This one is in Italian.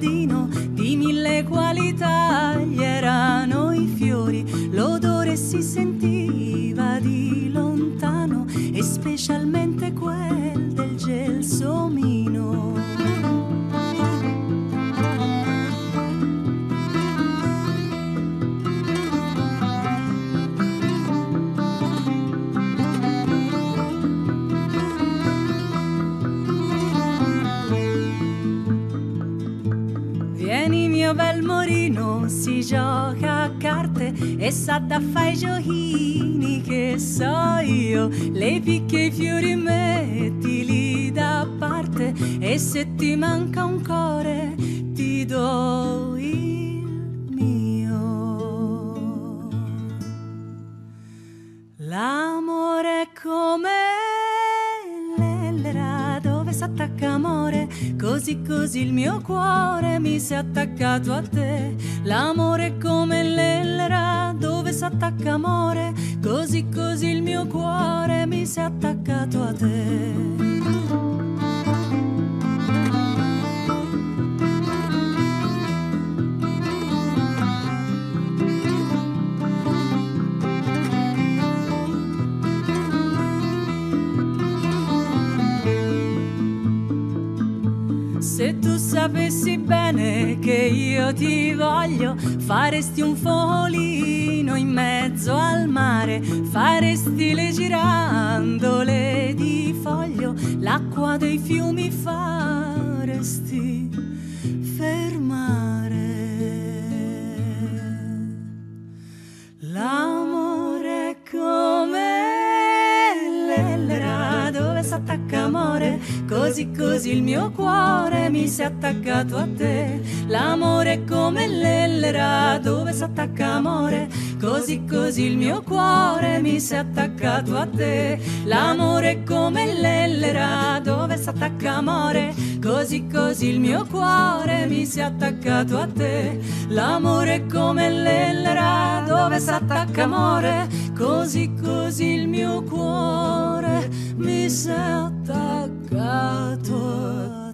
giardino di mille qualità, gli erano i fiori, l'odore si sentiva di lontano e specialmente quel del gelsomino. Vieni mio bel morino, si gioca a carte e sa da fare i giochini che so io. Le picche i fiori mettili da parte e se ti manca un cuore ti do il mio. L'amore è come l'ellera dove s'attacca amore, così così il mio cuore mi si è attaccato a te. L'amore è come l'ellera dove s'attacca amore, così così il mio cuore mi si è attaccato a te. Se tu sapessi bene che io ti voglio, faresti un focolino in mezzo al mare, faresti le girandole di foglio, l'acqua dei fiumi faresti fermare. L'amore è come l'ellera dove s'attacca amore, così così il mio cuore mi si è attaccato a te. L'amore è come l'ellera dove s'attacca amore, così così il mio cuore mi si è attaccato a te. L'amore è come l'ellera dove s'attacca amore, così così il mio cuore mi si è attaccato a te. L'amore è come l'ellera dove s'attacca amore, così così il mio cuore mi si è attaccato a te.